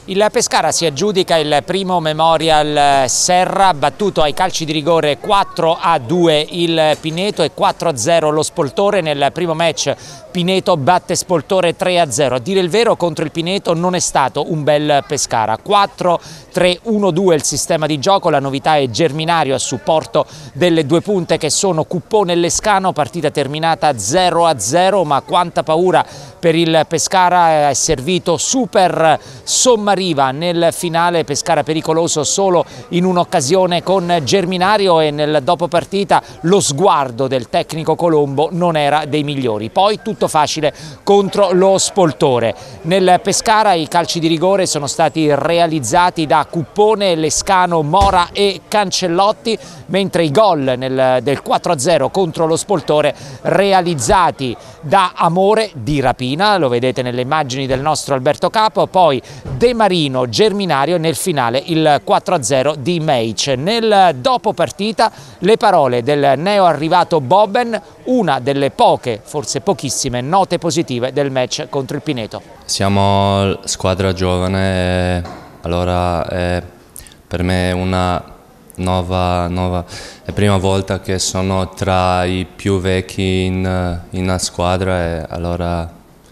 Il Pescara si aggiudica il primo Memorial Serra, battuto ai calci di rigore 4-2 il Pineto e 4-0 lo Spoltore. Nel primo match Pineto batte Spoltore 3-0. A dire il vero, contro il Pineto non è stato un bel Pescara. 4-3-1-2 il sistema di gioco, la novità è Germinario a supporto delle due punte che sono Cuppone e Lescano, partita terminata 0-0, ma quanta paura per il Pescara. È servito super Sommariva nel finale, Pescara pericoloso solo in un'occasione con Germinario, e nel dopo partita lo sguardo del tecnico Colombo non era dei migliori. Poi tutto facile contro lo Spoltore. Nel Pescara i calci di rigore sono stati realizzati da Cuppone, Lescano, Mora e Cancellotti, mentre i gol del 4-0 contro lo Spoltore realizzati da Amore di Rapina, lo vedete nelle immagini del nostro Alberto Capo, poi De Marino, Germinario e nel finale il 4-0 di Meic. Nel dopo partita le parole del neo arrivato Boben, una delle poche, forse pochissime, note positive del match contro il Pineto. Siamo squadra giovane, allora per me è una nuova è la prima volta che sono tra i più vecchi in una squadra, e allora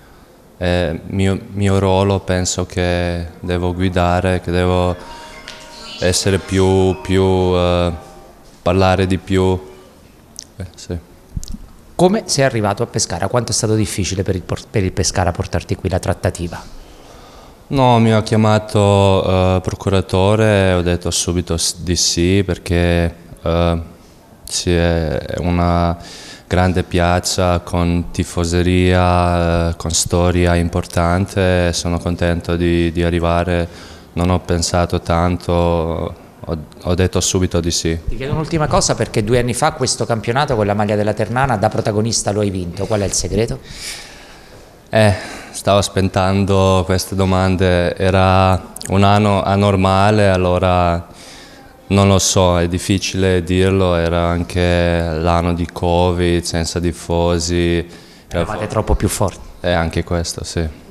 mio ruolo penso che devo guidare, che devo essere parlare di più. Sì. Come sei arrivato a Pescara? Quanto è stato difficile per il Pescara portarti qui la trattativa? No, mi ha chiamato procuratore e ho detto subito di sì, perché sì, è una grande piazza con tifoseria, con storia importante. Sono contento di arrivare, non ho pensato tanto, ho detto subito di sì. Ti chiedo un'ultima cosa, perché 2 anni fa questo campionato con la maglia della Ternana da protagonista lo hai vinto, qual è il segreto? Stavo aspettando queste domande, era un anno anormale, allora non lo so, è difficile dirlo, era anche l'anno di Covid, senza tifosi. Eravate troppo più forti. E anche questo, sì.